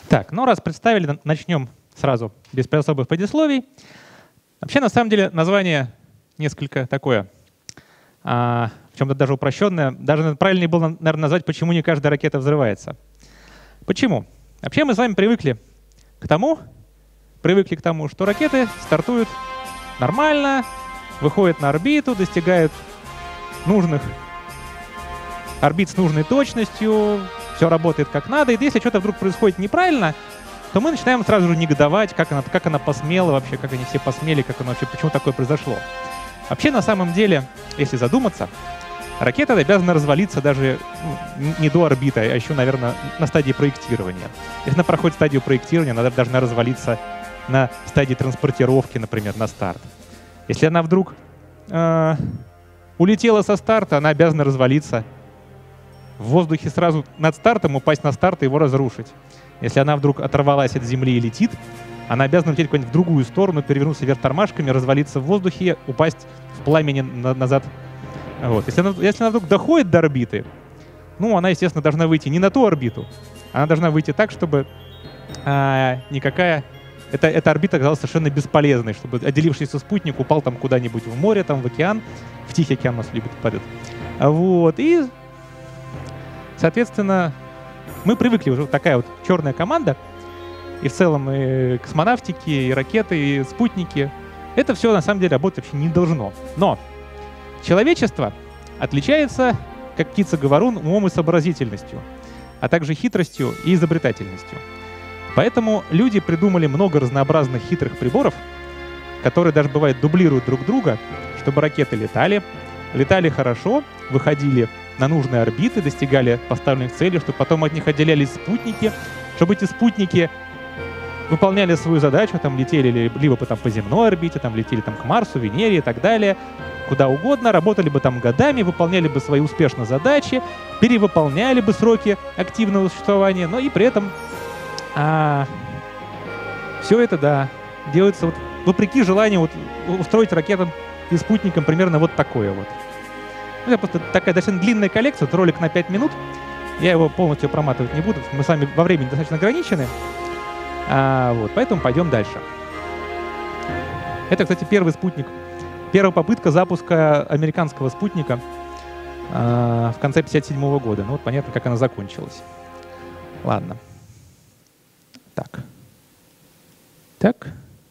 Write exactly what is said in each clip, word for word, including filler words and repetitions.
Так, ну раз представили, начнем сразу, без особых предисловий. Вообще, на самом деле, название несколько такое, а, в чем-то даже упрощенное. Даже правильнее было, наверное, назвать, почему не каждая ракета взрывается. Почему? Вообще мы с вами привыкли к тому, привыкли к тому, что ракеты стартуют нормально, выходят на орбиту, достигают нужных орбит с нужной точностью, все работает как надо. И если что-то вдруг происходит неправильно, то мы начинаем сразу же негодовать, как она, как она посмела вообще, как они все посмели, как она вообще, почему такое произошло. Вообще, на самом деле, если задуматься, ракета обязана развалиться даже ну, не до орбиты, а еще, наверное, на стадии проектирования. Если она проходит стадию проектирования, она должна развалиться на стадии транспортировки, например, на старт. Если она вдруг э, улетела со старта, она обязана развалиться в воздухе сразу над стартом, упасть на старт и его разрушить. Если она вдруг оторвалась от земли и летит, она обязана лететь куда-нибудь в другую сторону, перевернуться вверх тормашками, развалиться в воздухе, упасть в пламени на назад. Вот. Если, она, если она вдруг доходит до орбиты, ну, она, естественно, должна выйти не на ту орбиту, она должна выйти так, чтобы а, никакая... Это, эта орбита оказалась совершенно бесполезной, чтобы отделившийся спутник упал там куда-нибудь в море, там в океан, в Тихий океан у нас любит падать. Вот. И, соответственно, мы привыкли уже, такая вот черная команда, и в целом и космонавтики, и ракеты, и спутники. Это все на самом деле работать вообще не должно. Но человечество отличается, как птица-говорун, умом и сообразительностью, а также хитростью и изобретательностью. Поэтому люди придумали много разнообразных хитрых приборов, которые даже, бывает, дублируют друг друга, чтобы ракеты летали, летали хорошо, выходили на нужные орбиты, достигали поставленных целей, чтобы потом от них отделялись спутники, чтобы эти спутники выполняли свою задачу, там летели либо там, по земной орбите, там летели там, к Марсу, Венере и так далее, куда угодно, работали бы там годами, выполняли бы свои успешно задачи, перевыполняли бы сроки активного существования, но и при этом а, все это, да, делается вот, вопреки желанию вот, устроить ракетам и спутникам примерно вот такое вот. Ну, это просто такая достаточно длинная коллекция, вот ролик на пять минут, я его полностью проматывать не буду, мы с вами во времени достаточно ограничены. А, вот, поэтому пойдем дальше. Это, кстати, первый спутник, первая попытка запуска американского спутника а, в конце пятьдесят седьмого года. Ну вот понятно, как она закончилась. Ладно. Так. Так.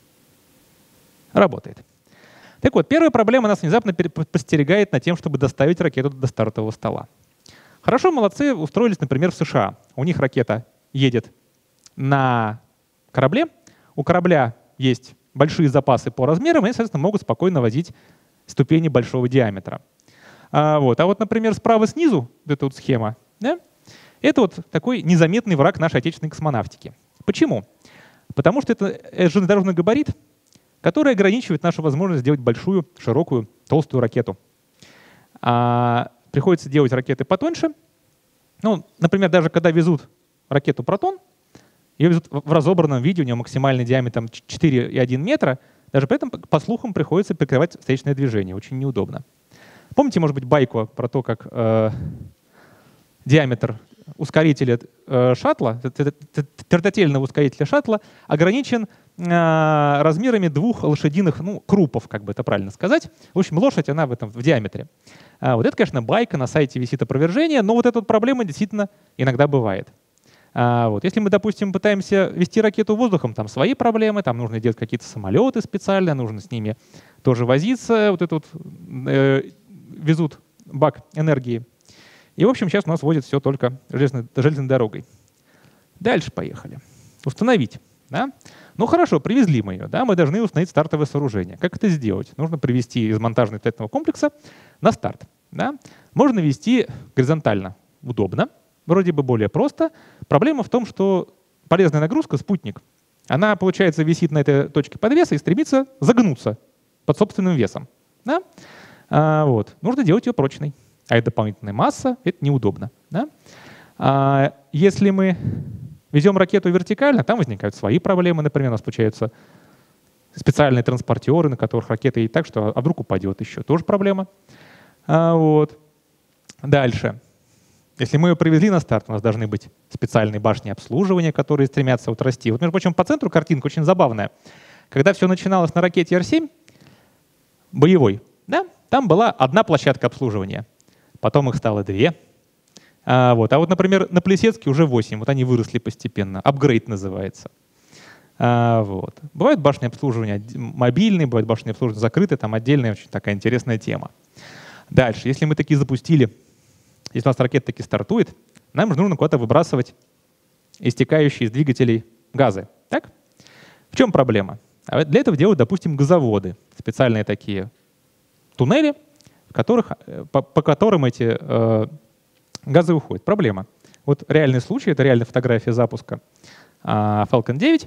Работает. Так вот, первая проблема нас внезапно подстерегает над тем, чтобы доставить ракету до стартового стола. Хорошо, молодцы, устроились, например, в США. У них ракета едет на корабле, у корабля есть большие запасы по размерам, и они, соответственно, могут спокойно возить ступени большого диаметра. А вот, а вот например, справа снизу, вот эта вот схема, да, это вот такой незаметный враг нашей отечественной космонавтики. Почему? Потому что это железнодорожный габарит, который ограничивает нашу возможность сделать большую, широкую, толстую ракету. А приходится делать ракеты потоньше. Ну, например, даже когда везут ракету «Протон», ее везут в разобранном виде, у нее максимальный диаметр четыре и один метра. Даже при этом, по слухам, приходится прикрывать встречное движение. Очень неудобно. Помните, может быть, байку про то, как э, диаметр ускорителя э, шаттла, твердотельного ускорителя шаттла, ограничен э, размерами двух лошадиных, ну, крупов, как бы это правильно сказать. В общем, лошадь, она в этом в диаметре. А вот это, конечно, байка, на сайте висит опровержение, но вот эта вот проблема действительно иногда бывает. А, вот. Если мы, допустим, пытаемся вести ракету воздухом, там свои проблемы, там нужно делать какие-то самолеты специально, нужно с ними тоже возиться, вот это вот, э, везут бак энергии. И, в общем, сейчас у нас возят все только железной, железной дорогой. Дальше поехали. Установить. Да? Ну хорошо, привезли мы ее, да? Мы должны установить стартовое сооружение. Как это сделать? Нужно привести из монтажно-испытательного комплекса на старт. Да? Можно вести горизонтально, удобно. Вроде бы более просто. Проблема в том, что полезная нагрузка, спутник, она, получается, висит на этой точке подвеса и стремится загнуться под собственным весом. Да? А, вот. Нужно делать ее прочной. А это дополнительная масса, это неудобно. Да? А, если мы везем ракету вертикально, там возникают свои проблемы. Например, у нас получаются специальные транспортеры, на которых ракета едет так, что а вдруг упадет еще. Тоже проблема. А, вот. Дальше. Если мы ее привезли на старт, у нас должны быть специальные башни обслуживания, которые стремятся вот расти. Вот, между прочим, по центру картинка очень забавная. Когда все начиналось на ракете Р семь, боевой, да, там была одна площадка обслуживания. Потом их стало две. А вот, а вот например, на Плесецке уже восемь. Вот они выросли постепенно. Апгрейд называется. А вот. Бывают башни обслуживания мобильные, бывают башни обслуживания закрытые. Там отдельная очень такая интересная тема. Дальше, если мы такие запустили, если у нас ракета таки стартует, нам же нужно куда-то выбрасывать истекающие из двигателей газы. Так? В чем проблема? Для этого делают, допустим, газоводы. Специальные такие туннели, в которых, по, по которым эти э, газы уходят. Проблема. Вот реальный случай, это реальная фотография запуска э, Falcon девять.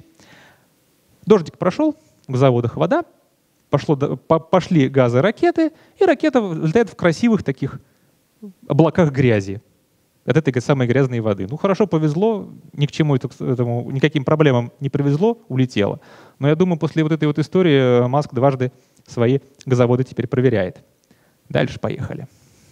Дождик прошел, в газоводах вода, пошло, по, пошли газы ракеты, и ракета летает в красивых таких облаках грязи. От этой самой грязной воды. Ну, хорошо повезло, ни к чему этому, никаким проблемам не привезло, улетело. Но я думаю, после вот этой вот истории Маск дважды свои газоводы теперь проверяет. Дальше поехали.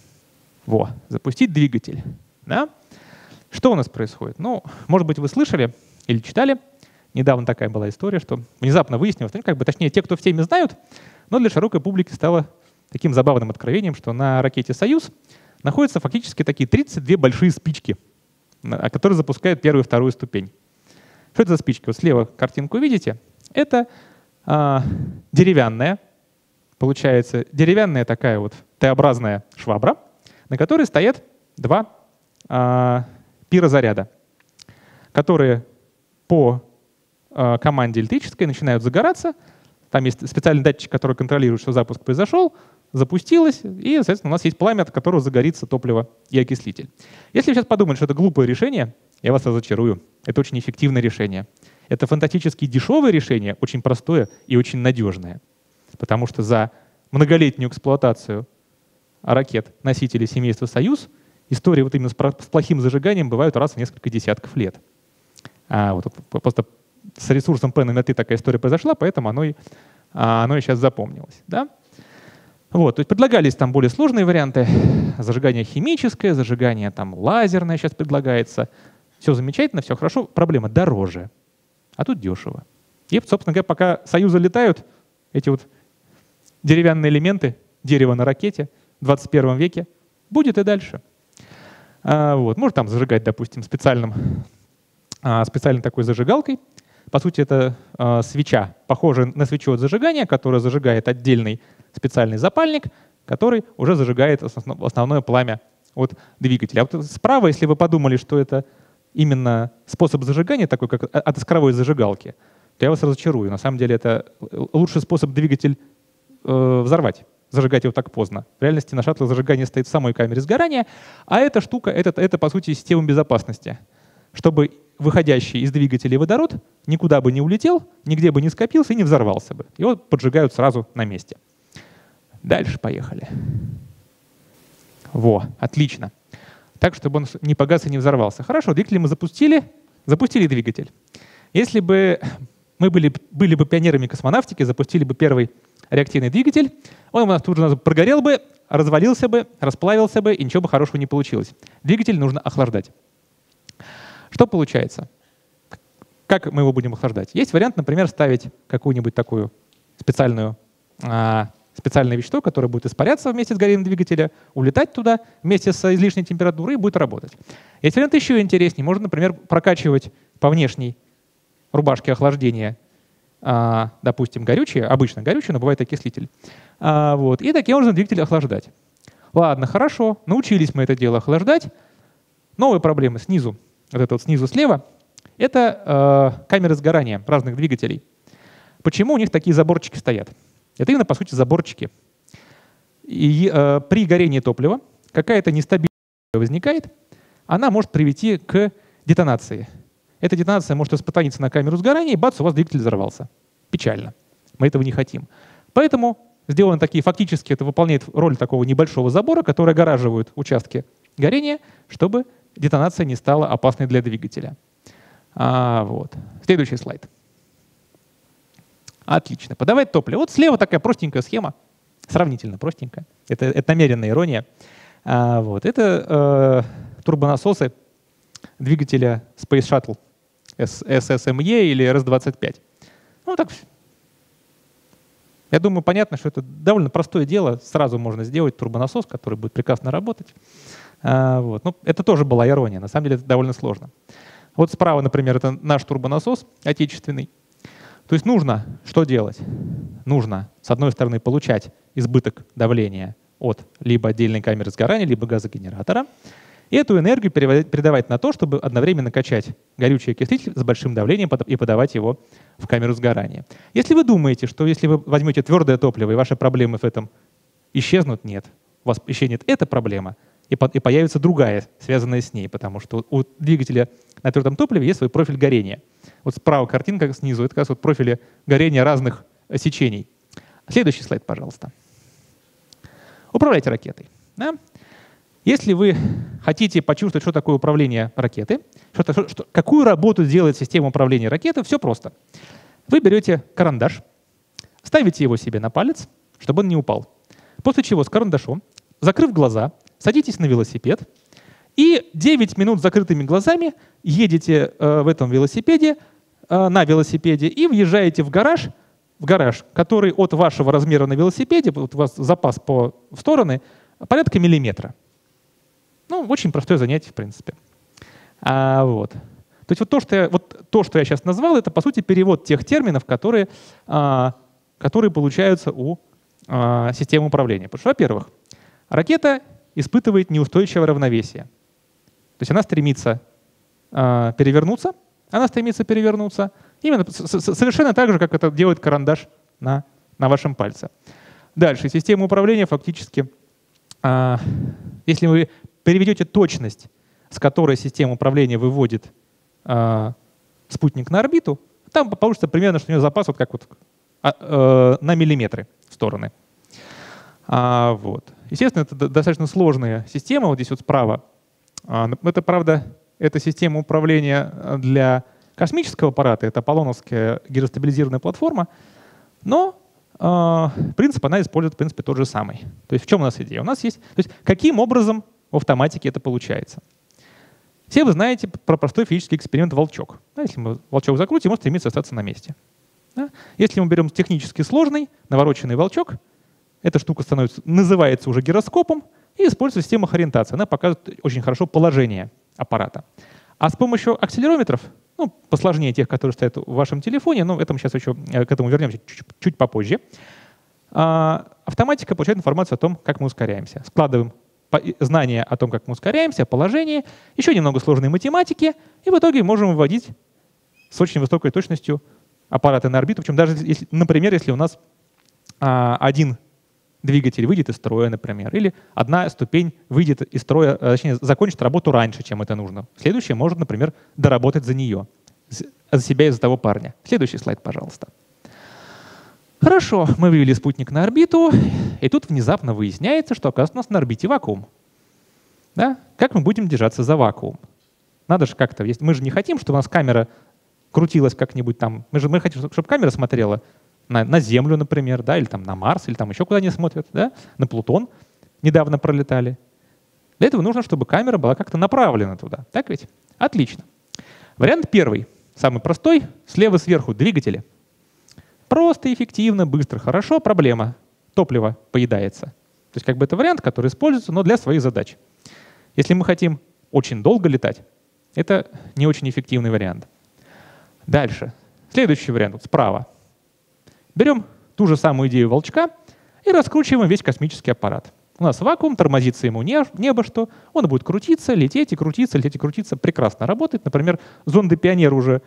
Во, запустить двигатель. Да? Что у нас происходит? Ну, может быть, вы слышали или читали. Недавно такая была история, что внезапно выяснилось, ну, как бы, точнее, те, кто в теме знают, но для широкой публики стало таким забавным откровением, что на ракете «Союз» находятся фактически такие тридцать две большие спички, которые запускают первую и вторую ступень. Что это за спички? Вот слева картинку видите. Это а, деревянная, получается, деревянная такая вот Т-образная швабра, на которой стоят два а, пирозаряда, которые по а, команде электрической начинают загораться. Там есть специальный датчик, который контролирует, что запуск произошел, запустилось, и, соответственно, у нас есть пламя, от которого загорится топливо и окислитель. Если вы сейчас подумали, что это глупое решение, я вас разочарую. Это очень эффективное решение. Это фантастически дешевое решение, очень простое и очень надежное. Потому что за многолетнюю эксплуатацию ракет носителей семейства «Союз» истории вот именно с плохим зажиганием бывают раз в несколько десятков лет. А вот просто с ресурсом P на T такая история произошла, поэтому оно и, оно и сейчас запомнилось. Да? Вот, то есть предлагались там более сложные варианты. Зажигание химическое, зажигание там лазерное сейчас предлагается. Все замечательно, все хорошо. Проблема дороже, а тут дешево. И, собственно говоря, пока «Союзы» летают, эти вот деревянные элементы, дерево на ракете в двадцать первом веке, будет и дальше. А, вот, можно там зажигать, допустим, специальным, а, специальной такой зажигалкой. По сути, это а, свеча, похожая на свечу от зажигания, которая зажигает отдельный специальный запальник, который уже зажигает основное пламя от двигателя. А вот справа, если вы подумали, что это именно способ зажигания, такой как от искровой зажигалки, то я вас разочарую. На самом деле это лучший способ двигатель э, взорвать, зажигать его так поздно. В реальности на шаттле зажигание стоит в самой камере сгорания, а эта штука, это, это по сути система безопасности. Чтобы выходящий из двигателя водород никуда бы не улетел, нигде бы не скопился и не взорвался бы. Его поджигают сразу на месте. Дальше поехали. Во, отлично. Так, чтобы он не погас и не взорвался. Хорошо, двигатель мы запустили. Запустили двигатель. Если бы мы были, были бы пионерами космонавтики, запустили бы первый реактивный двигатель, он у нас тут же прогорел бы, развалился бы, расплавился бы, и ничего бы хорошего не получилось. Двигатель нужно охлаждать. Что получается? Как мы его будем охлаждать? Есть вариант, например, ставить какую-нибудь такую специальную а, специальное вещество, которое будет испаряться вместе с горением двигателя, улетать туда вместе с излишней температурой и будет работать. Есть вариант еще интереснее. Можно, например, прокачивать по внешней рубашке охлаждения, а, допустим, горючее, обычно горючее, но бывает окислитель. А, вот, и таким образом двигатель охлаждать. Ладно, хорошо, научились мы это дело охлаждать. Новые проблемы снизу, вот это вот снизу слева, это э, камеры сгорания разных двигателей. Почему у них такие заборчики стоят? Это именно, по сути, заборчики. И э, при горении топлива какая-то нестабильность возникает, она может привести к детонации. Эта детонация может распространиться на камеру сгорания, и бац, у вас двигатель взорвался. Печально. Мы этого не хотим. Поэтому сделаны такие, фактически это выполняет роль такого небольшого забора, который огораживает участки горения, чтобы детонация не стала опасной для двигателя. А, вот. Следующий слайд. Отлично. Подавать топливо. Вот слева такая простенькая схема, сравнительно простенькая. Это, это намеренная ирония. А, вот. Это э, турбонасосы двигателя Space Shuttle эс эс эм и или эр эс двадцать пять. Ну, так, я думаю, понятно, что это довольно простое дело. Сразу можно сделать турбонасос, который будет прекрасно работать. А, вот. Ну, это тоже была ирония. На самом деле это довольно сложно. Вот справа, например, это наш турбонасос отечественный. То есть нужно что делать? Нужно, с одной стороны, получать избыток давления от либо отдельной камеры сгорания, либо газогенератора, и эту энергию передавать на то, чтобы одновременно качать горючий окислитель с большим давлением и подавать его в камеру сгорания. Если вы думаете, что если вы возьмете твердое топливо и ваши проблемы в этом исчезнут, нет. У вас исчезнет эта проблема, и появится другая, связанная с ней, потому что у двигателя на твердом топливе есть свой профиль горения. Вот справа картинка снизу — это как раз вот профили горения разных сечений. Следующий слайд, пожалуйста. Управляйте ракетой. Да? Если вы хотите почувствовать, что такое управление ракетой, что, что, какую работу делает система управления ракетой, все просто. Вы берете карандаш, ставите его себе на палец, чтобы он не упал. После чего с карандашом, закрыв глаза, садитесь на велосипед и девять минут с закрытыми глазами едете э, в этом велосипеде, э, на велосипеде и въезжаете в гараж, в гараж, который от вашего размера на велосипеде, вот у вас запас по в стороны, порядка миллиметра. Ну, очень простое занятие, в принципе. А, вот. То есть вот то, что я, вот то, что я сейчас назвал, это, по сути, перевод тех терминов, которые, а, которые получаются у а, системы управления. Потому что, во-первых, ракета испытывает неустойчивое равновесие. То есть она стремится а, перевернуться, она стремится перевернуться именно совершенно так же, как это делает карандаш на, на вашем пальце. Дальше. Система управления фактически, а, если вы переведете точность, с которой система управления выводит э, спутник на орбиту, там получится примерно, что у него запас вот как вот э, на миллиметры в стороны. А, вот. Естественно, это достаточно сложная система. Вот здесь вот справа. А, это, правда, это система управления для космического аппарата. Это аполлоновская гиростабилизированная платформа. Но э, принцип она использует, в принципе, тот же самый. То есть в чем у нас идея? У нас есть, то есть каким образом в автоматике это получается. Все вы знаете про простой физический эксперимент «волчок». Да, если мы волчок закрутим, он стремится остаться на месте. Да? Если мы берем технически сложный, навороченный волчок, эта штука становится, называется уже гироскопом и используется в системах ориентации. Она показывает очень хорошо положение аппарата. А с помощью акселерометров, ну, посложнее тех, которые стоят в вашем телефоне, но это мы сейчас еще к этому вернемся чуть, чуть попозже, автоматика получает информацию о том, как мы ускоряемся. Складываем знания о том, как мы ускоряемся, положение, еще немного сложной математики, и в итоге можем выводить с очень высокой точностью аппараты на орбиту. Причем даже, если, например, если у нас а, один двигатель выйдет из строя, например, или одна ступень выйдет из строя, а, точнее, закончит работу раньше, чем это нужно. Следующая может, например, доработать за нее, за себя и за того парня. Следующий слайд, пожалуйста. Хорошо, мы вывели спутник на орбиту, и тут внезапно выясняется, что, оказывается, у нас на орбите вакуум. Да? Как мы будем держаться за вакуум? Надо же как-то, мы же не хотим, чтобы у нас камера крутилась как-нибудь там. Мы же мы хотим, чтобы камера смотрела на, на Землю, например, да, или там на Марс, или там еще куда они смотрят, да? На Плутон недавно пролетали. Для этого нужно, чтобы камера была как-то направлена туда. Так ведь? Отлично. Вариант первый, самый простой, слева сверху двигатели. Просто, эффективно, быстро, хорошо. Проблема. Топливо поедается. То есть как бы это вариант, который используется, но для своих задач. Если мы хотим очень долго летать, это не очень эффективный вариант. Дальше. Следующий вариант, вот справа. Берем ту же самую идею волчка и раскручиваем весь космический аппарат. У нас вакуум, тормозится ему не, небо что, он будет крутиться, лететь и крутиться, лететь и крутиться. Прекрасно работает. Например, зонды «Пионер» уже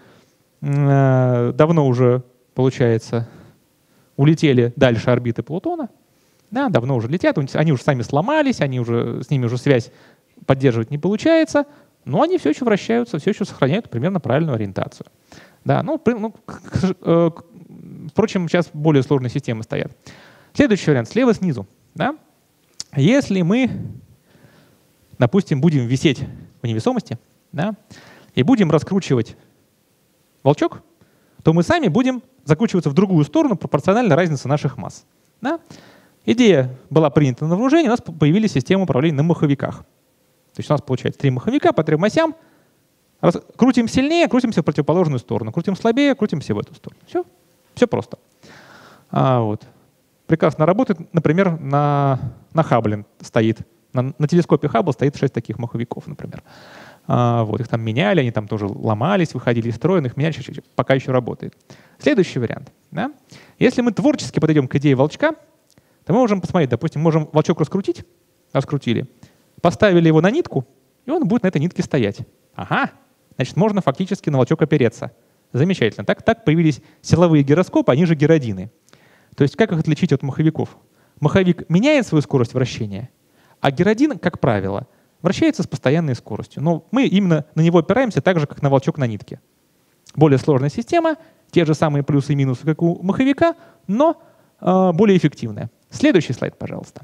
э, давно уже получается, улетели дальше орбиты Плутона, да, давно уже летят, они уже сами сломались, они уже, с ними уже связь поддерживать не получается, но они все еще вращаются, все еще сохраняют примерно правильную ориентацию. Да, ну, ну, э, впрочем, сейчас более сложные системы стоят. Следующий вариант, слева снизу. Да? Если мы, допустим, будем висеть в невесомости, да, и будем раскручивать волчок, то мы сами будем закручиваться в другую сторону пропорционально разнице наших масс. Да? Идея была принята на вооружение, у нас появились системы управления на маховиках. То есть у нас получается три маховика по трем осям. Раз, крутим сильнее, крутимся в противоположную сторону. Крутим слабее, крутимся в эту сторону. Все, все просто. А, вот. Прекрасно работает. Например, на, на Хаббле стоит, на, на телескопе Хаббл стоит шесть таких маховиков, например. А, вот. Их там меняли, они там тоже ломались, выходили из строя, но их меняли, пока еще работает. Следующий вариант. Да? Если мы творчески подойдем к идее волчка, то мы можем посмотреть, допустим, можем волчок раскрутить, раскрутили, поставили его на нитку, и он будет на этой нитке стоять. Ага, значит, можно фактически на волчок опереться. Замечательно. Так, так появились силовые гироскопы, они же гиродины. То есть как их отличить от маховиков? Маховик меняет свою скорость вращения, а гиродин, как правило, вращается с постоянной скоростью. Но мы именно на него опираемся так же, как на волчок на нитке. Более сложная система, те же самые плюсы и минусы, как у маховика, но э, более эффективная. Следующий слайд, пожалуйста.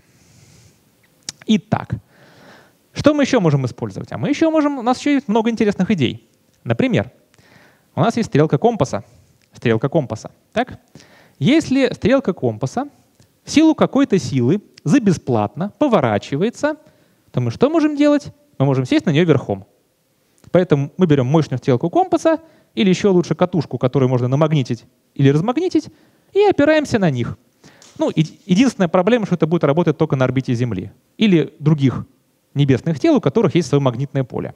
Итак, что мы еще можем использовать? А мы еще можем, у нас еще есть много интересных идей. Например, у нас есть стрелка компаса. Стрелка компаса. Так? Если стрелка компаса в силу какой-то силы за бесплатно поворачивается, то мы что можем делать? Мы можем сесть на нее верхом. Поэтому мы берем мощную стрелку компаса или еще лучше катушку, которую можно намагнитить или размагнитить, и опираемся на них. Ну, единственная проблема, что это будет работать только на орбите Земли или других небесных тел, у которых есть свое магнитное поле.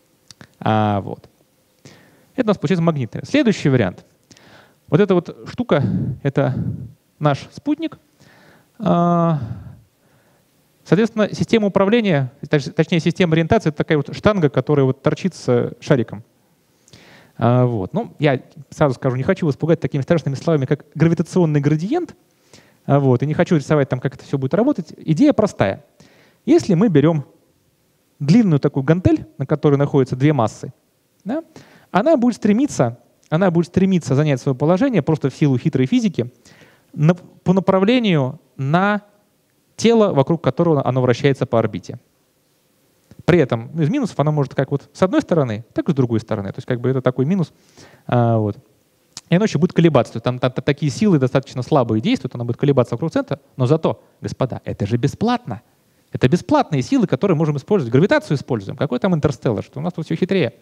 А, вот. Это у нас получается магнитное. Следующий вариант. Вот эта вот штука — это наш спутник. А, соответственно, система управления, точнее, система ориентации — это такая вот штанга, которая вот торчит с шариком. А, вот. Ну, я сразу скажу, не хочу вас пугать такими страшными словами, как гравитационный градиент. А, вот, и не хочу рисовать там, как это все будет работать. Идея простая. Если мы берем длинную такую гантель, на которой находятся две массы, да, она будет стремиться, она будет стремиться занять свое положение просто в силу хитрой физики на, по направлению на тело, вокруг которого оно вращается по орбите. При этом из минусов она может как вот с одной стороны, так и с другой стороны. То есть как бы это такой минус. А, вот. И оно еще будет колебаться. Там, там, там такие силы достаточно слабые действуют, она будет колебаться вокруг центра. Но зато, господа, это же бесплатно. Это бесплатные силы, которые можем использовать. Гравитацию используем. Какой там интерстеллар? Что у нас тут все хитрее.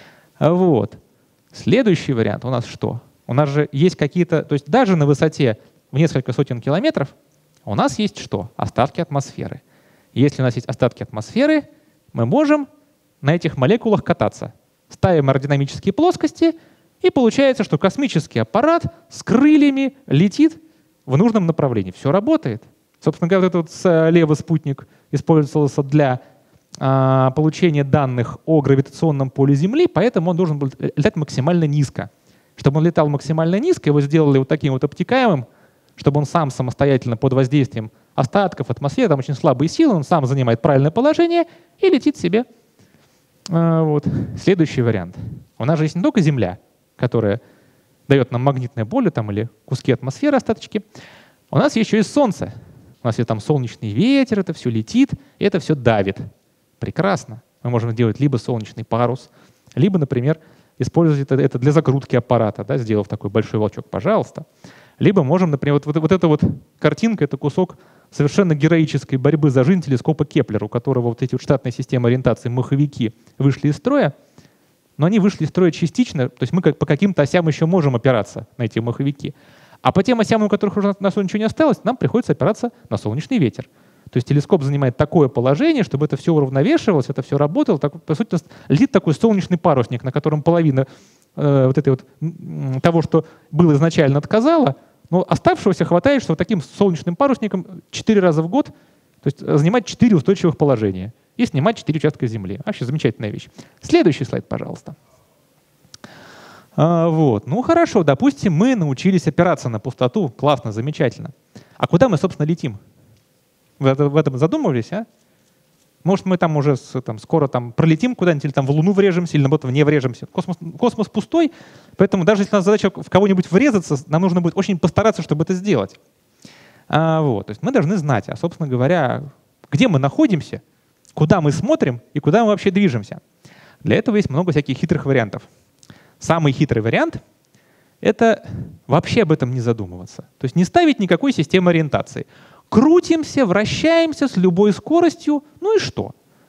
Вот. Следующий вариант у нас что? У нас же есть какие-то... То есть даже на высоте в несколько сотен километров у нас есть что? Остатки атмосферы. Если у нас есть остатки атмосферы, мы можем на этих молекулах кататься. Ставим аэродинамические плоскости, и получается, что космический аппарат с крыльями летит в нужном направлении. Все работает. Собственно говоря, вот этот слева спутник использовался для а, получения данных о гравитационном поле Земли, поэтому он должен был летать максимально низко. Чтобы он летал максимально низко, его сделали вот таким вот обтекаемым, чтобы он сам самостоятельно под воздействием остатков атмосферы, там очень слабые силы, он сам занимает правильное положение и летит себе. А, вот. Следующий вариант. У нас же есть не только Земля, которая дает нам магнитное поле там, или куски атмосферы, остаточки. У нас еще и Солнце. У нас есть там солнечный ветер, это все летит, и это все давит. Прекрасно. Мы можем делать либо солнечный парус, либо, например, использовать это, это для закрутки аппарата, да, сделав такой большой волчок, пожалуйста. Либо можем, например, вот, вот, вот эта вот картинка, это кусок совершенно героической борьбы за жизнь телескопа Кеплер, у которого вот эти вот штатные системы ориентации маховики вышли из строя, но они вышли из строя частично, то есть мы как, по каким-то осям еще можем опираться на эти маховики. А по тем осям, у которых уже на нас ничего не осталось, нам приходится опираться на солнечный ветер. То есть телескоп занимает такое положение, чтобы это все уравновешивалось, это все работало. Так, по сути, летит такой солнечный парусник, на котором половина э, вот этой вот, того, что было изначально, отказала, но оставшегося хватает, что вот таким солнечным парусником четыре раза в год, то есть занимать четыре устойчивых положения и снимать четыре участка Земли. Вообще замечательная вещь. Следующий слайд, пожалуйста. А, вот. Ну хорошо, допустим, мы научились опираться на пустоту. Классно, замечательно. А куда мы, собственно, летим? Вы в этом задумывались, а? Может, мы там уже с, там, скоро там, пролетим куда-нибудь, или там в Луну врежемся, или наоборот, в не врежемся. Космос, космос пустой, поэтому даже если у нас задача в кого-нибудь врезаться, нам нужно будет очень постараться, чтобы это сделать. А, вот. То есть мы должны знать, а, собственно говоря, где мы находимся, куда мы смотрим и куда мы вообще движемся. Для этого есть много всяких хитрых вариантов. Самый хитрый вариант — это вообще об этом не задумываться. То есть не ставить никакой системы ориентации. Крутимся, вращаемся с любой скоростью, ну и что?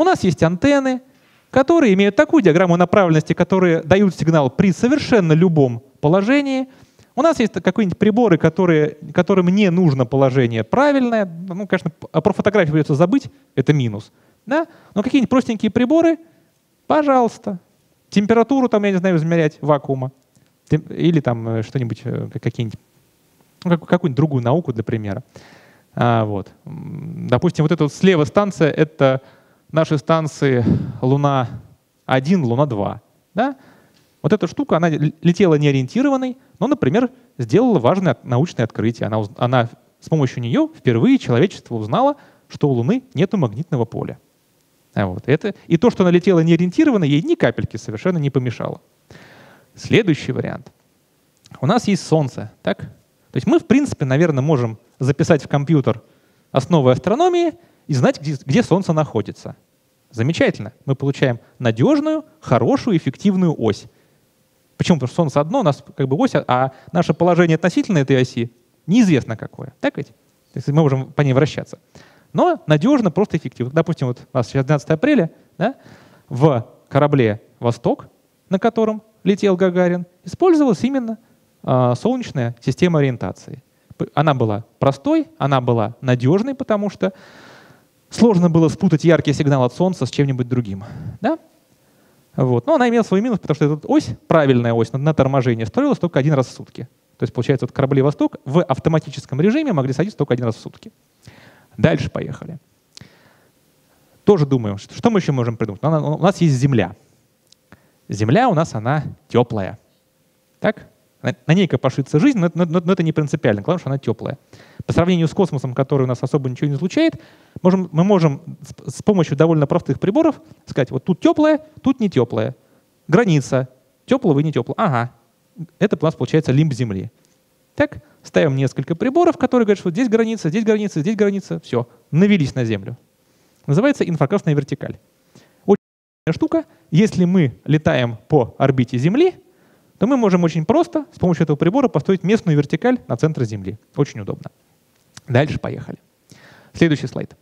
У нас есть антенны, которые имеют такую диаграмму направленности, которые дают сигнал при совершенно любом положении. У нас есть какие-нибудь приборы, которые, которым не нужно положение правильное. Ну, конечно, про фотографию придется забыть, это минус. Да? Но какие-нибудь простенькие приборы, пожалуйста. Температуру, там, я не знаю, измерять вакуума. Или там что-нибудь, какие-нибудь, ну, какую-нибудь другую науку для примера. А, вот. Допустим, вот эта вот слева станция — это наши станции Луна один, Луна два. Да? Вот эта штука, она летела неориентированной, но, например, сделала важное научное открытие. Она, она с помощью нее впервые человечество узнало, что у Луны нет магнитного поля. А вот это, и то, что она летела неориентированно, ей ни капельки совершенно не помешало. Следующий вариант. У нас есть Солнце. Так? То есть мы, в принципе, наверное, можем записать в компьютер основы астрономии и знать, где, где Солнце находится. Замечательно. Мы получаем надежную, хорошую, эффективную ось. Почему? Потому что Солнце одно, у нас как бы ось, а наше положение относительно этой оси неизвестно какое. Так ведь? То есть мы можем по ней вращаться. Но надежно, просто эффективно. Допустим, вот у нас сейчас двенадцатое апреля, да, в корабле «Восток», на котором летел Гагарин, использовалась именно э, солнечная система ориентации. Она была простой, она была надежной, потому что сложно было спутать яркий сигнал от Солнца с чем-нибудь другим. Да? Вот. Но она имела свой минус, потому что эта ось, правильная ось на, на торможение, строилась только один раз в сутки. То есть, получается, вот корабли «Восток» в автоматическом режиме могли садиться только один раз в сутки. Дальше поехали. Тоже думаю, что, что мы еще можем придумать? Она, у нас есть Земля. Земля у нас, она теплая. Так? На, на ней копошится жизнь, но, но, но это не принципиально. Главное, что она теплая. По сравнению с космосом, который у нас особо ничего не излучает, можем, мы можем с, с помощью довольно простых приборов сказать, вот тут теплая, тут не теплая. Граница теплого и не теплого. Ага, это у нас получается лимб Земли. Так, ставим несколько приборов, которые говорят, что здесь граница, здесь граница, здесь граница. Все, навелись на Землю. Называется инфракрасная вертикаль. Очень штука. Если мы летаем по орбите Земли, то мы можем очень просто с помощью этого прибора построить местную вертикаль на центр Земли. Очень удобно. Дальше поехали. Следующий слайд.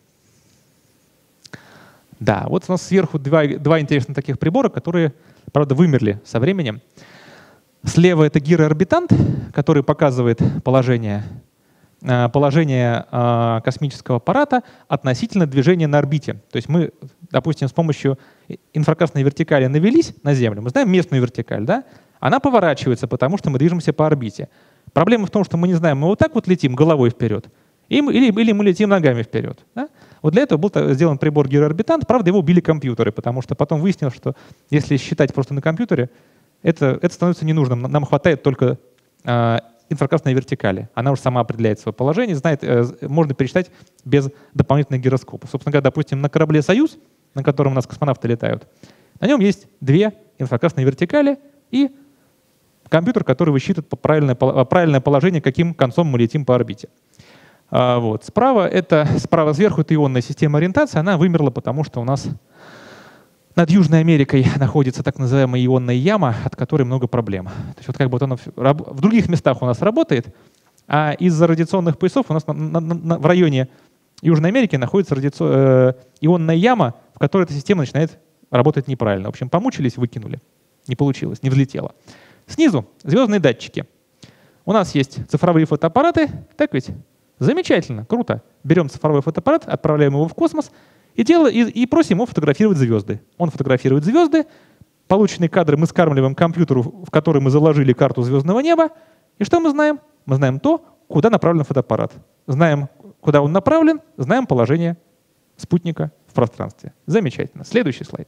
Да, вот у нас сверху два, два интересных таких прибора, которые, правда, вымерли со временем. Слева это гироорбитант, который показывает положение, положение космического аппарата относительно движения на орбите. То есть мы, допустим, с помощью инфракрасной вертикали навелись на Землю. Мы знаем местную вертикаль, да? Она поворачивается, потому что мы движемся по орбите. Проблема в том, что мы не знаем, мы вот так вот летим головой вперед, или, или мы летим ногами вперед. Да? Вот для этого был сделан прибор гироорбитант. Правда, его убили компьютеры, потому что потом выяснилось, что если считать просто на компьютере, Это, это становится ненужным. Нам хватает только э, инфракрасной вертикали. Она уже сама определяет свое положение, знает, э, можно пересчитать без дополнительных гироскопов. Собственно говоря, допустим, на корабле «Союз», на котором у нас космонавты летают, на нем есть две инфракрасные вертикали и компьютер, который высчитывает правильное, правильное положение, каким концом мы летим по орбите. А, вот. Справа, это, справа сверху это ионная система ориентации. Она вымерла, потому что у нас над Южной Америкой находится так называемая ионная яма, от которой много проблем. То есть вот как бы вот она в других местах у нас работает, а из-за радиационных поясов у нас на, на, на, в районе Южной Америки находится радиаци... э, ионная яма, в которой эта система начинает работать неправильно. В общем, помучились, выкинули. Не получилось, не взлетело. Снизу звездные датчики. У нас есть цифровые фотоаппараты, так ведь? Замечательно, круто. Берем цифровой фотоаппарат, отправляем его в космос, И, делаем, и, и просим его фотографировать звезды. Он фотографирует звезды, полученные кадры мы скармливаем компьютеру, в который мы заложили карту звездного неба. И что мы знаем? Мы знаем то, куда направлен фотоаппарат. Знаем, куда он направлен, знаем положение спутника в пространстве. Замечательно. Следующий слайд.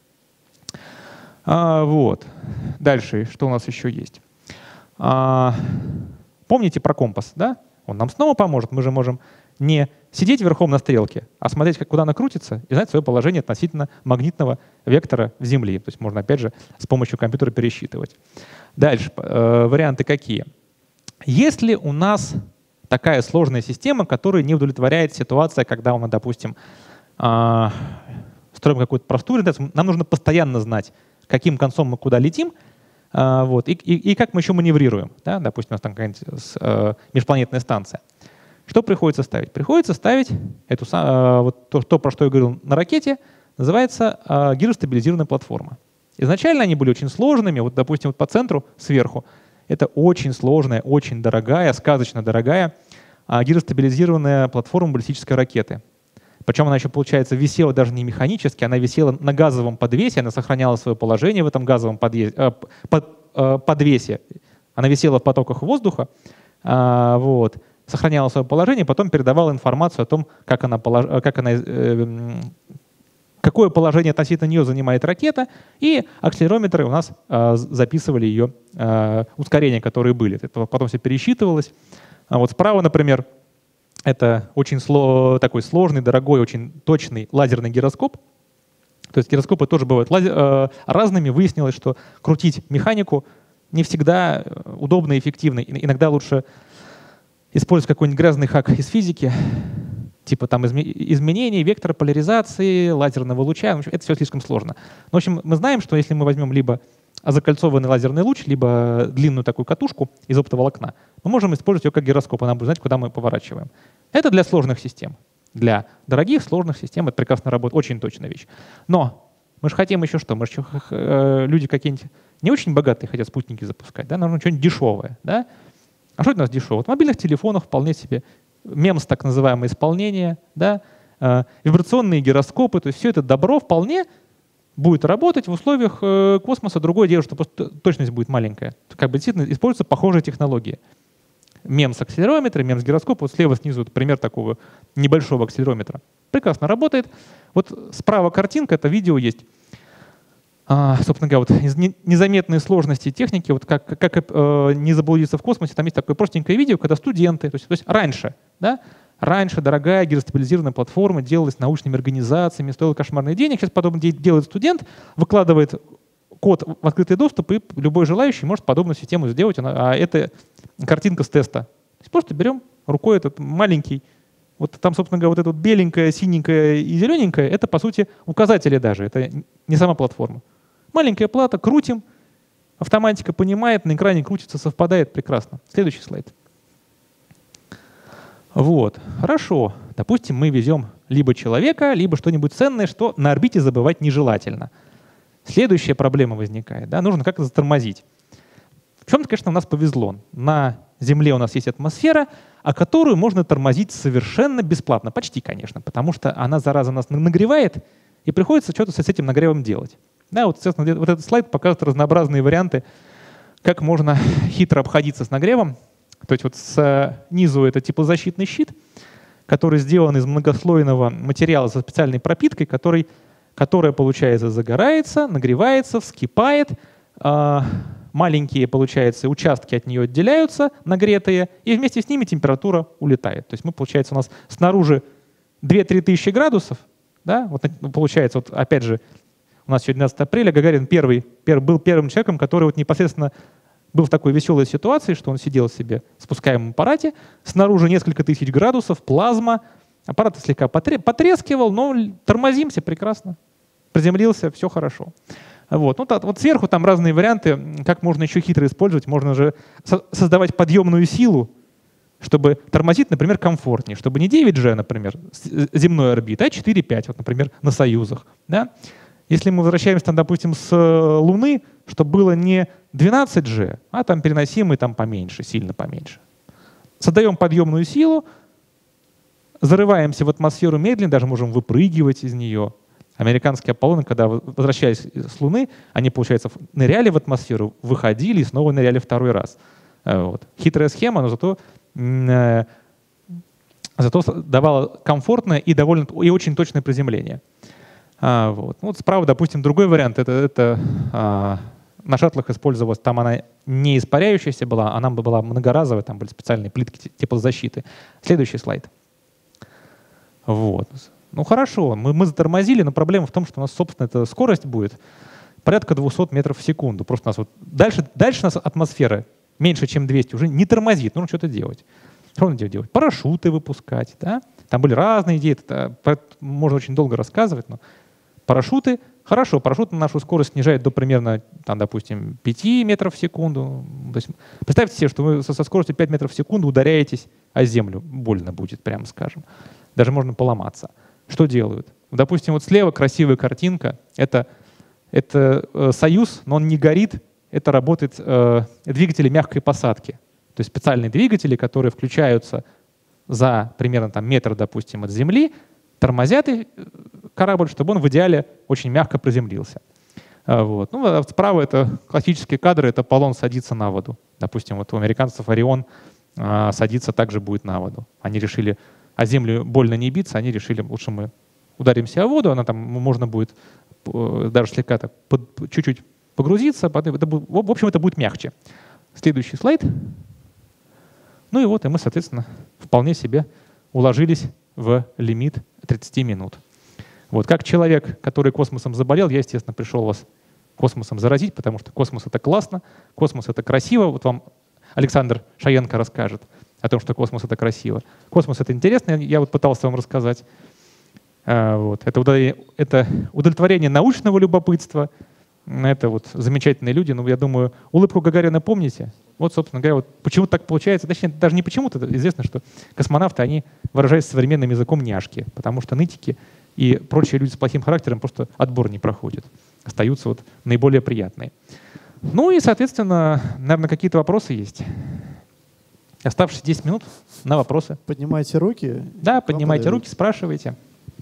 А, вот. Дальше, что у нас еще есть? А, помните про компас, да? Он нам снова поможет. Мы же можем не сидеть верхом на стрелке, а смотреть, как, куда она крутится, и знать свое положение относительно магнитного вектора в Земле. То есть можно, опять же, с помощью компьютера пересчитывать. Дальше. Э, варианты какие? Если у нас такая сложная система, которая не удовлетворяет ситуация, когда мы, допустим, э, строим какую-то простую ориентацию, нам нужно постоянно знать, каким концом мы куда летим, э, вот, и, и, и как мы еще маневрируем. Да? Допустим, у нас там какая-нибудь э, межпланетная станция. Что приходится ставить? Приходится ставить эту, э, вот то, то, про что я говорил на ракете, называется э, гиростабилизированная платформа. Изначально они были очень сложными. Вот, допустим, вот по центру, сверху, это очень сложная, очень дорогая, сказочно дорогая э, гиростабилизированная платформа баллистической ракеты. Причем она еще, получается, висела даже не механически, она висела на газовом подвесе, она сохраняла свое положение в этом газовом подвесе, э, под, э, подвесе. Она висела в потоках воздуха, э, вот, сохраняла свое положение, потом передавала информацию о том, как она, как она, э, какое положение относительно нее занимает ракета, и акселерометры у нас э, записывали ее э, ускорения, которые были. Это потом все пересчитывалось. А вот справа, например, это очень сло, такой сложный, дорогой, очень точный лазерный гироскоп. То есть гироскопы тоже бывают лазер, э, разными. Выяснилось, что крутить механику не всегда удобно и эффективно. Иногда лучше использовать какой-нибудь грязный хак из физики, типа там изме изменений вектора поляризации, лазерного луча. В общем, это все слишком сложно. Но, в общем, мы знаем, что если мы возьмем либо закольцованный лазерный луч, либо длинную такую катушку из оптоволокна, мы можем использовать ее как гироскоп, и нам будет знать, куда мы поворачиваем. Это для сложных систем. Для дорогих сложных систем это прекрасно работает, очень точная вещь. Но мы же хотим еще что? Мы же э, люди какие-нибудь не очень богатые хотят спутники запускать, да? Нам нужно что-нибудь дешевое. Да? А что это у нас дешевое? Вот в мобильных телефонах вполне себе мемс, так называемое исполнение, да? э, вибрационные гироскопы, то есть все это добро вполне будет работать в условиях э, космоса. Другое дело, что просто точность будет маленькая. Как бы действительно используются похожие технологии. Мемс-акселерометр, мемс-гироскоп. Вот слева снизу вот пример такого небольшого акселерометра. Прекрасно работает. Вот справа картинка, это видео есть. А, собственно говоря, вот незаметные сложности техники, вот как, как э, не заблудиться в космосе, там есть такое простенькое видео, когда студенты, то есть, то есть раньше, да, раньше дорогая гиростабилизированная платформа делалась научными организациями, стоила кошмарных денег. Сейчас подобное делает студент, выкладывает код в открытый доступ, и любой желающий может подобную систему сделать. А это картинка с теста. То есть просто берем рукой этот маленький, вот там, собственно говоря, вот это вот беленькое, синенькое и зелененькое, это, по сути, указатели даже, это не сама платформа. Маленькая плата, крутим, автоматика понимает, на экране крутится, совпадает, прекрасно. Следующий слайд. Вот, хорошо. Допустим, мы везем либо человека, либо что-нибудь ценное, что на орбите забывать нежелательно. Следующая проблема возникает. Да? Нужно как-то затормозить. В чем-то, конечно, у нас повезло. На Земле у нас есть атмосфера, а которую можно тормозить совершенно бесплатно. Почти, конечно, потому что она, зараза, нас нагревает, и приходится что-то с этим нагревом делать. Да, вот, естественно, вот этот слайд показывает разнообразные варианты, как можно хитро обходиться с нагревом. То есть вот снизу это теплозащитный щит, который сделан из многослойного материала со специальной пропиткой, который, которая, получается, загорается, нагревается, вскипает. Э, маленькие, получается, участки от нее отделяются, нагретые, и вместе с ними температура улетает. То есть мы, получается, у нас снаружи две-три тысячи градусов. Да? Вот, получается, вот опять же, у нас сегодня двенадцатое апреля, Гагарин первый, пер, был первым человеком, который вот непосредственно был в такой веселой ситуации, что он сидел себе в спускаемом аппарате, снаружи несколько тысяч градусов, плазма, аппарат слегка потрескивал, но тормозимся прекрасно, приземлился, все хорошо. Вот. Ну, так, вот сверху там разные варианты, как можно еще хитро использовать. Можно же со создавать подъемную силу, чтобы тормозить, например, комфортнее, чтобы не девять джи, например, земной орбиты, а четыре-пять, вот, например, на Союзах. Да? Если мы возвращаемся, там, допустим, с Луны, чтобы было не двенадцать джи, а там переносимый там поменьше, сильно поменьше. Создаем подъемную силу, зарываемся в атмосферу медленно, даже можем выпрыгивать из нее. Американские Аполлоны, когда возвращались с Луны, они, получается, ныряли в атмосферу, выходили и снова ныряли второй раз. Вот. Хитрая схема, но зато, э, зато давала комфортное и довольно и очень точное приземление. А, вот. Вот справа, допустим, другой вариант. Это, это а, на шаттлах использовалась, там она не испаряющаяся была, она была многоразовая, там были специальные плитки теплозащиты. Следующий слайд. Вот. Ну хорошо, мы, мы затормозили, но проблема в том, что у нас, собственно, эта скорость будет порядка двухсот метров в секунду. Просто у нас вот дальше, дальше у нас атмосфера меньше, чем двести, уже не тормозит, нужно что-то делать. Что нужно делать? Парашюты выпускать. Да? Там были разные идеи, это, это можно очень долго рассказывать, но парашюты, хорошо, парашют на нашу скорость снижает до примерно, там, допустим, пяти метров в секунду. То есть, представьте себе, что вы со, со скоростью пяти метров в секунду ударяетесь о землю. Больно будет, прямо скажем. Даже можно поломаться. что делают? Допустим, вот слева красивая картинка. Это, это э, Союз, но он не горит. Это работает э, двигатели мягкой посадки. То есть специальные двигатели, которые включаются за примерно там, метр, допустим, от земли, тормозят корабль, чтобы он в идеале очень мягко приземлился. Вот. Ну, а справа это классические кадры, это Аполлон садится на воду. Допустим, вот у американцев Орион а, садится, также будет на воду. Они решили, а Землю больно не биться, они решили, лучше мы ударимся о воду, она там можно будет даже слегка так чуть-чуть погрузиться. Это, в общем, это будет мягче. Следующий слайд. Ну и вот, и мы, соответственно, вполне себе уложились в лимит тридцати минут. Вот. Как человек, который космосом заболел, я, естественно, пришел вас космосом заразить, потому что космос — это классно, космос — это красиво. Вот вам Александр Шаенко расскажет о том, что космос — это красиво. Космос — это интересно, я вот пытался вам рассказать. Вот. Это, удовлетворение, это удовлетворение научного любопытства. Это вот замечательные люди. Ну, я думаю, улыбку Гагарина помните? Вот, собственно говоря, вот почему так получается. Точнее, даже не почему-то. Известно, что космонавты, они, выражаясь современным языком, няшки, потому что нытики и прочие люди с плохим характером просто отбор не проходят. Остаются вот наиболее приятные. Ну и, соответственно, наверное, какие-то вопросы есть. Оставшиеся десять минут на вопросы. Поднимайте руки. Да, поднимайте руки, спрашивайте.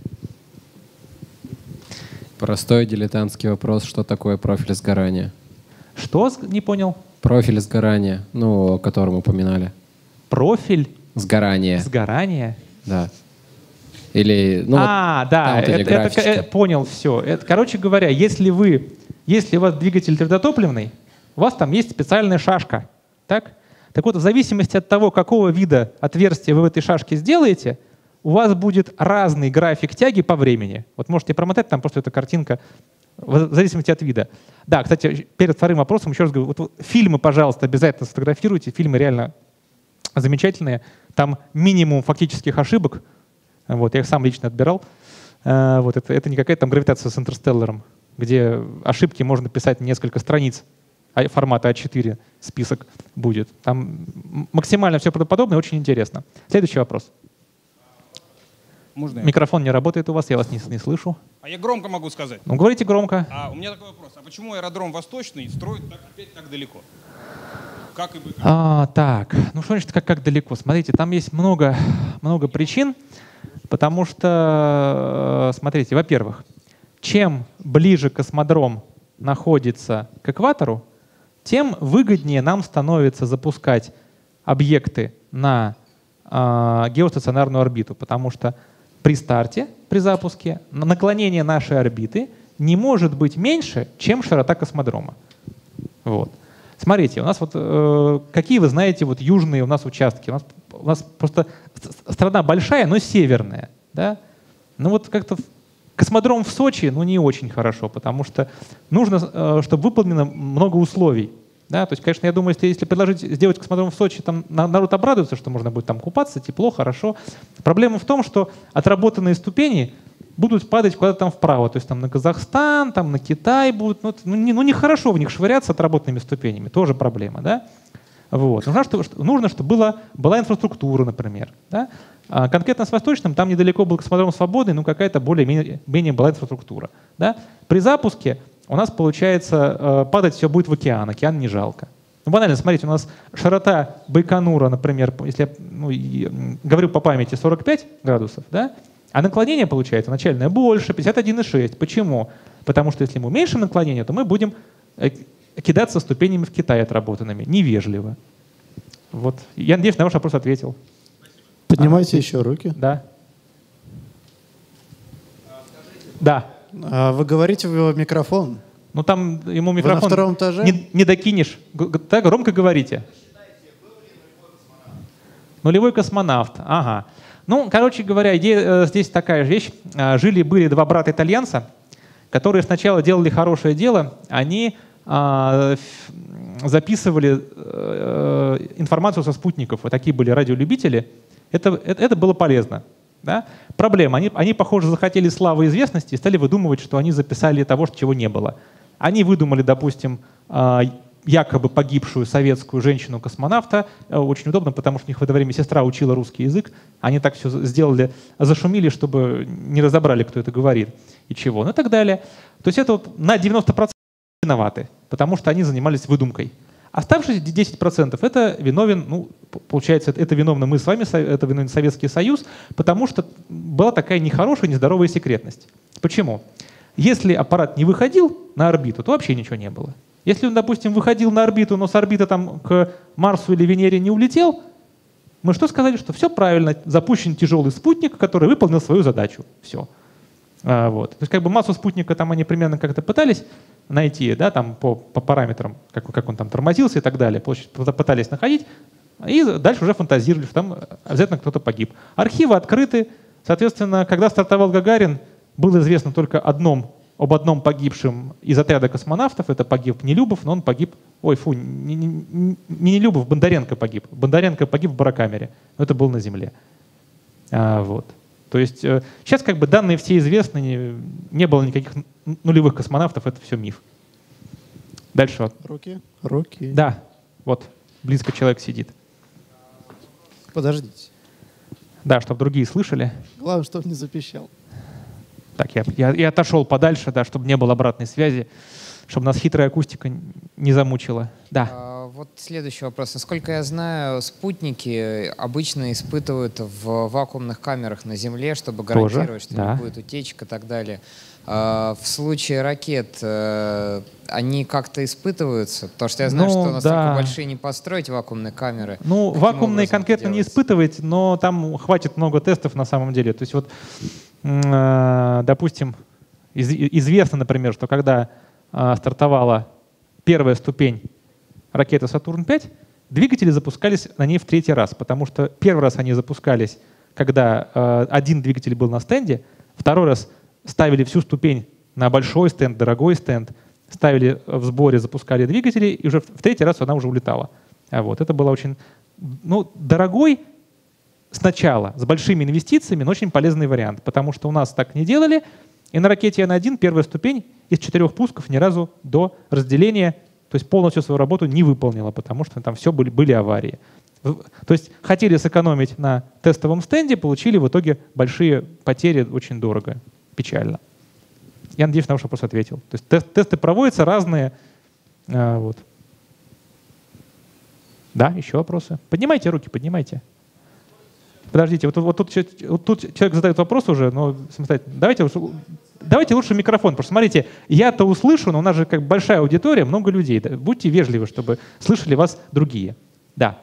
Простой дилетантский вопрос. Что такое профиль сгорания? Что? Не понял. Профиль сгорания, ну, о котором упоминали. Профиль? Сгорание. Сгорание? Да. Или, ну, а, вот, да, вот это, это, это, понял, все. Это, короче говоря, если вы, если у вас двигатель твердотопливный, у вас там есть специальная шашка. Так? Так вот, в зависимости от того, какого вида отверстия вы в этой шашке сделаете, у вас будет разный график тяги по времени. Вот можете промотать, там просто эта картинка в зависимости от вида. Да, кстати, перед вторым вопросом еще раз говорю, вот фильмы, пожалуйста, обязательно сфотографируйте. Фильмы реально замечательные. Там минимум фактических ошибок. Вот, я их сам лично отбирал. Вот, это, это не какая-то там гравитация с Интерстелларом, где ошибки можно писать несколько страниц формата а четыре, список будет. Там максимально все правдоподобно и очень интересно. Следующий вопрос. Можно Микрофон не работает у вас, я вас не, не слышу. А я громко могу сказать. Ну, говорите громко. А у меня такой вопрос. А почему аэродром Восточный строят так, опять так далеко? Как и бы. А, так, ну что значит как, как далеко? Смотрите, там есть много, много причин, потому что, смотрите, во-первых, чем ближе космодром находится к экватору, тем выгоднее нам становится запускать объекты на э, геостационарную орбиту, потому что при старте, при запуске, наклонение нашей орбиты не может быть меньше, чем широта космодрома. Вот. Смотрите, у нас вот э, какие вы знаете вот южные у нас участки? У нас, у нас просто страна большая, но северная. Да? Ну вот как-то космодром в Сочи, ну не очень хорошо, потому что нужно, э, чтобы выполнено много условий. Да? То есть, конечно, я думаю, если, если предложить сделать космодром в Сочи, там народ обрадуется, что можно будет там купаться, тепло, хорошо. Проблема в том, что отработанные ступени будут падать куда-то там вправо, то есть там на Казахстан, там на Китай будут. Ну, ну, не, ну нехорошо в них швыряться отработанными ступенями, тоже проблема. Да? Вот. Нужно, чтобы, нужно, чтобы была, была инфраструктура, например. Да? А конкретно с Восточным, там недалеко был космодром Свободный, но какая-то более-менее была инфраструктура. Да? При запуске у нас, получается, падать все будет в океан, океан не жалко. Ну, банально, смотрите, у нас широта Байконура, например, если я ну, говорю по памяти, сорок пять градусов, да? А наклонение, получается, начальное больше, пятьдесят один и шесть. Почему? Потому что если мы уменьшим наклонение, то мы будем кидаться ступенями в Китай отработанными. Невежливо. Вот. Я надеюсь, на ваш вопрос ответил. Поднимайте а, еще руки. Да. Да. А вы говорите в микрофон. Ну там ему микрофон Вы на втором этаже? Не, не докинешь. Так громко говорите. Нулевой космонавт. Ага. Ну, короче говоря, идея э, здесь такая же вещь. Э, Жили-были два брата-итальянца, которые сначала делали хорошее дело. Они э, записывали э, информацию со спутников. Вот такие были радиолюбители. Это, это, это было полезно. Да? Проблема. Они, они, похоже, захотели славы и известности и стали выдумывать, что они записали того, чего не было. Они выдумали, допустим, якобы погибшую советскую женщину-космонавта. Очень удобно, потому что у них в это время сестра учила русский язык. Они так все сделали, зашумили, чтобы не разобрали, кто это говорит и чего, ну и так далее. То есть это вот на девяносто процентов виноваты, потому что они занимались выдумкой. Оставшиеся десять процентов это виновен, ну, получается, это виновны мы с вами, это виновен Советский Союз, потому что была такая нехорошая, нездоровая секретность. Почему? Если аппарат не выходил на орбиту, то вообще ничего не было. Если он, допустим, выходил на орбиту, но с орбиты там к Марсу или Венере не улетел, мы что сказали? Что все правильно, запущен тяжелый спутник, который выполнил свою задачу. Все. А, вот. То есть как бы массу спутника там они примерно как-то пытались найти, да, там по, по параметрам, как, как он там тормозился и так далее, пытались находить, и дальше уже фантазировали, что там обязательно кто-то погиб. Архивы открыты, соответственно, когда стартовал Гагарин, было известно только одном, об одном погибшем из отряда космонавтов, это погиб Нелюбов, но он погиб, ой, фу, не, не, не Нелюбов, Бондаренко погиб. Бондаренко погиб в барокамере, но это был на Земле. А, вот. То есть э, сейчас как бы данные все известны, не, не было никаких нулевых космонавтов, это все миф. Дальше вот. Руки, руки. Да, вот, близко человек сидит. Подождите. Да, чтобы другие слышали. Главное, чтобы не запищал. Так, я, я, я отошел подальше, да, чтобы не было обратной связи, чтобы нас хитрая акустика не замучила. Да. А, вот следующий вопрос. Насколько я знаю, спутники обычно испытывают в вакуумных камерах на Земле, чтобы гарантировать, Тоже, что да. не будет утечек и так далее. А, в случае ракет э, они как-то испытываются? Потому что я знаю, Ну, что настолько да. большие не построить вакуумные камеры. Ну, Каким вакуумные образом конкретно это не делается? испытывать, но там хватит много тестов на самом деле. То есть вот, э, допустим, из, известно, например, что когда э, стартовала первая ступень ракеты «Сатурн пять», двигатели запускались на ней в третий раз, потому что первый раз они запускались, когда э, один двигатель был на стенде, второй раз ставили всю ступень на большой стенд, дорогой стенд, ставили в сборе, запускали двигатели, и уже в третий раз она уже улетала. А вот это было очень, ну, дорогой сначала, с большими инвестициями, но очень полезный вариант, потому что у нас так не делали, и на ракете Н один первая ступень из четырех пусков ни разу до разделения, то есть полностью свою работу не выполнила, потому что там все были, были аварии. То есть хотели сэкономить на тестовом стенде, получили в итоге большие потери очень дорого. Печально. Я надеюсь, на ваш вопрос ответил. То есть тест, тесты проводятся разные. А, вот. Да, еще вопросы? Поднимайте руки, поднимайте. Подождите, вот, вот, тут, вот тут человек задает вопрос уже, но самостоятельно. Давайте, давайте лучше микрофон, потому что, смотрите, я-то услышу, но у нас же как большая аудитория, много людей. Будьте вежливы, чтобы слышали вас другие. Да.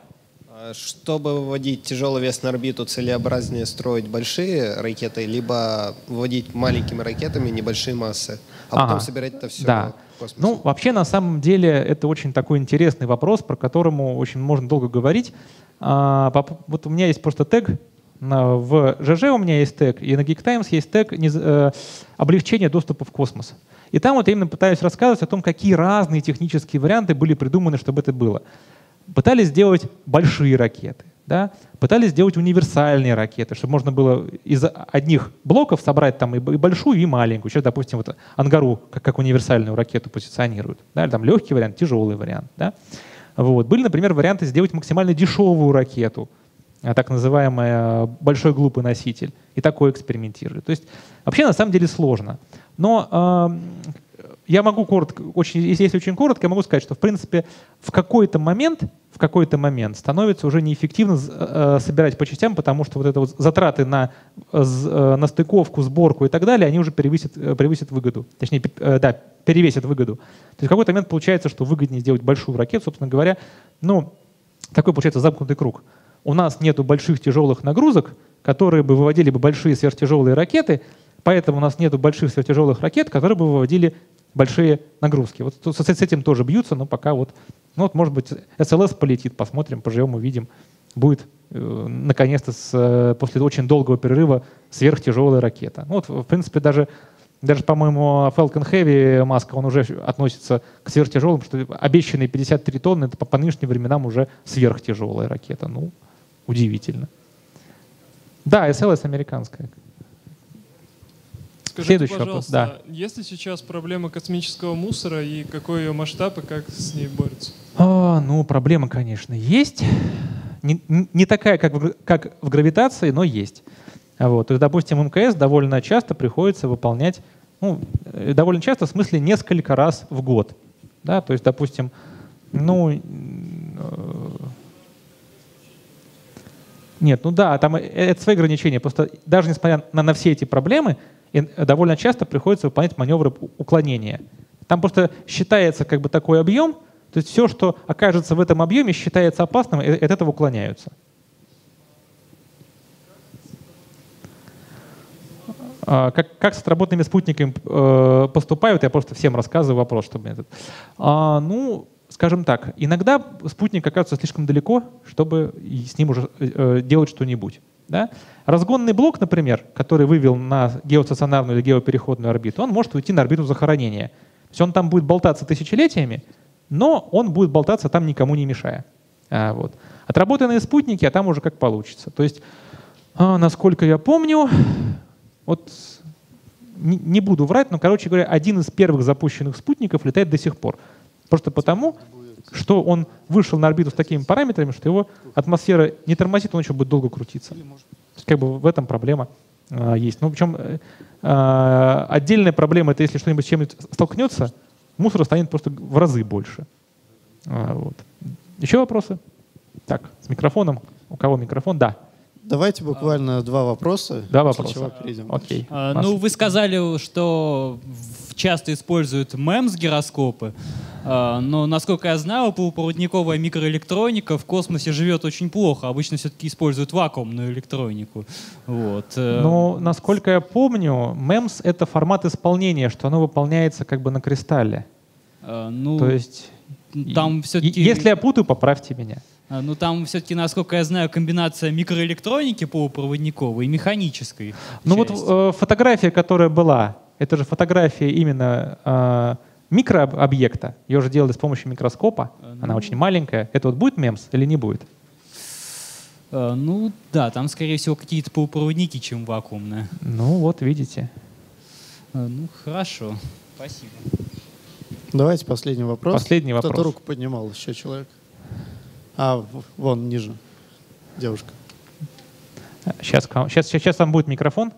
Чтобы выводить тяжелый вес на орбиту, целесообразнее строить большие ракеты, либо выводить маленькими ракетами небольшие массы, а Ага. потом собирать это все Да. в космосе. Ну, вообще, на самом деле, это очень такой интересный вопрос, про которому очень можно долго говорить. А, вот у меня есть просто тег, на, в ЖЖ у меня есть тег, и на Geek Times есть тег не, э, «Облегчение доступа в космос». И там вот я именно пытаюсь рассказывать о том, какие разные технические варианты были придуманы, чтобы это было. Пытались сделать большие ракеты, да? Пытались сделать универсальные ракеты, чтобы можно было из одних блоков собрать там и большую, и маленькую. Сейчас, допустим, вот Ангару как, как универсальную ракету позиционируют. Да? Там легкий вариант, тяжелый вариант. Да? Вот. Были, например, варианты сделать максимально дешевую ракету, так называемый большой глупый носитель. И такое экспериментировали. То есть вообще на самом деле сложно. Но э, я могу коротко, очень, если очень коротко, я могу сказать, что в принципе в какой-то момент, в какой-то момент становится уже неэффективно э, собирать по частям, потому что вот это вот затраты на, э, на стыковку, сборку и так далее, они уже перевесят, превысят выгоду. Точнее, э, да, перевесят выгоду. То есть в какой-то момент получается, что выгоднее сделать большую ракету, собственно говоря. Ну, такой получается замкнутый круг. У нас нету больших тяжелых нагрузок, которые бы выводили бы большие сверхтяжелые ракеты, поэтому у нас нету больших сверхтяжелых ракет, которые бы выводили большие нагрузки. Вот с этим тоже бьются, но пока вот, ну вот может быть эс эл эс полетит, посмотрим, поживем, увидим. Будет э, наконец-то с, после очень долгого перерыва сверхтяжелая ракета. Ну вот в принципе даже, даже по-моему, Falcon Heavy Маска, он уже относится к сверхтяжелым, что обещанные пятьдесят три тонны, это по, по нынешним временам уже сверхтяжелая ракета. Ну, удивительно. Да, эс эл эс американская. Скажите, Следующий пожалуйста, вопрос, да. есть ли сейчас проблема космического мусора и какой ее масштаб и как с ней борются? А, ну, проблема, конечно, есть. Не, не такая, как в, как в гравитации, но есть. Вот. То есть, допустим, МКС довольно часто приходится выполнять, ну, довольно часто, в смысле, несколько раз в год. Да? То есть, допустим, ну, э, нет, ну да, там это свои ограничения. Просто даже несмотря на, на все эти проблемы, довольно часто приходится выполнять маневры уклонения. Там просто считается как бы такой объем, то есть все, что окажется в этом объеме, считается опасным, и от этого уклоняются. Как, как с отработанными спутниками э, поступают, я просто всем рассказываю вопрос, чтобы этот. А, ну, скажем так, иногда спутник оказывается слишком далеко, чтобы с ним уже э, делать что-нибудь. Да? Разгонный блок, например, который вывел на геостационарную или геопереходную орбиту, он может уйти на орбиту захоронения. То есть он там будет болтаться тысячелетиями, но он будет болтаться там, никому не мешая. А, вот. Отработанные спутники, а там уже как получится. То есть, а, насколько я помню, вот не, не буду врать, но, короче говоря, один из первых запущенных спутников летает до сих пор. Просто потому, что он вышел на орбиту с такими параметрами, что его атмосфера не тормозит, он еще будет долго крутиться. Как бы в этом проблема а, есть. Ну, причем а, отдельная проблема — это если что-нибудь с чем-нибудь столкнется, мусора станет просто в разы больше. А, вот. Еще вопросы? Так, с микрофоном. У кого микрофон? Да. Давайте буквально два вопроса. Два после вопроса. чего перейдем. Окей. А, Маша. ну, вы сказали, что в- часто используют мемс-гироскопы, а, но, насколько я знаю, полупроводниковая микроэлектроника в космосе живет очень плохо. Обычно все-таки используют вакуумную электронику. Вот. э, Ну, насколько я помню, мемс — это формат исполнения, что оно выполняется как бы на кристалле. а, ну, То есть, там и- все-таки... если я путаю, поправьте меня. А, Ну, там все-таки, насколько я знаю, комбинация микроэлектроники полупроводниковой и механической. Ну вот части. э, фотография, которая была, это же фотография именно э, микрообъекта. Ее же делали с помощью микроскопа. А, Она ну. очень маленькая. Это вот будет мемс или не будет? А, ну, да, там, скорее всего, какие-то полупроводники, чем вакуумные. Ну вот, видите. А, ну, хорошо. Спасибо. Давайте последний вопрос. Последний Кто-то вопрос. руку поднимал, еще человек. А, в- вон, ниже. Девушка. Сейчас, сейчас, сейчас там будет микрофон.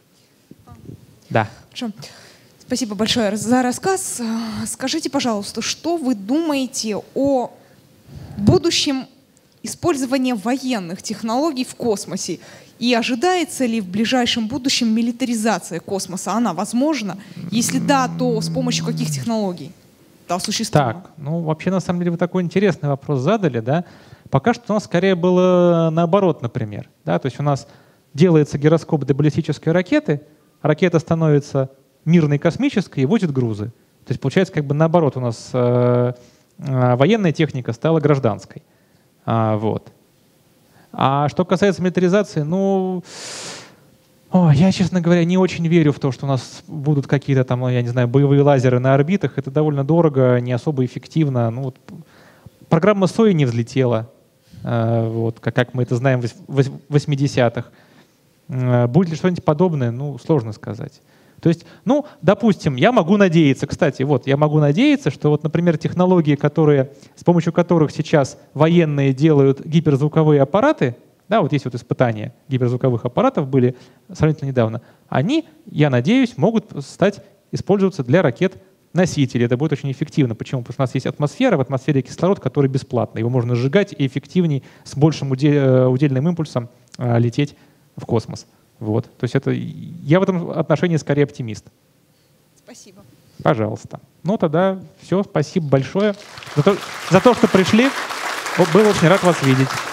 Да. Хорошо. Спасибо большое за рассказ. А, Скажите, пожалуйста, что вы думаете о будущем использования военных технологий в космосе? И ожидается ли в ближайшем будущем милитаризация космоса? Она возможна? Если да, то с помощью каких технологий? Да, существует. Так, ну вообще на самом деле вы такой интересный вопрос задали, да? Пока что у нас скорее было наоборот, например. Да? То есть у нас делается гироскоп для баллистической ракеты, ракета становится мирной космической и возит грузы. То есть получается как бы наоборот, у нас э, э, военная техника стала гражданской. А, вот. А что касается милитаризации, ну, о, я, честно говоря, не очень верю в то, что у нас будут какие-то там, я не знаю, боевые лазеры на орбитах. Это довольно дорого, не особо эффективно. Ну, вот, программа Сои не взлетела, э, вот, как, как мы это знаем в восьмидесятых. Э, будет ли что-нибудь подобное? Ну, сложно сказать. То есть, ну, допустим, я могу надеяться, кстати, вот, я могу надеяться, что вот, например, технологии, которые, с помощью которых сейчас военные делают гиперзвуковые аппараты, да, вот есть вот испытания гиперзвуковых аппаратов были сравнительно недавно, они, я надеюсь, могут стать использоваться для ракет-носителей. Это будет очень эффективно. Почему? Потому что у нас есть атмосфера, в атмосфере кислород, который бесплатный. Его можно сжигать и эффективней, с большим удельным импульсом а, лететь в космос. Вот. То есть это, я в этом отношении скорее оптимист. Спасибо. Пожалуйста. Ну тогда все, спасибо большое за то, за то, что пришли. Был очень рад вас видеть.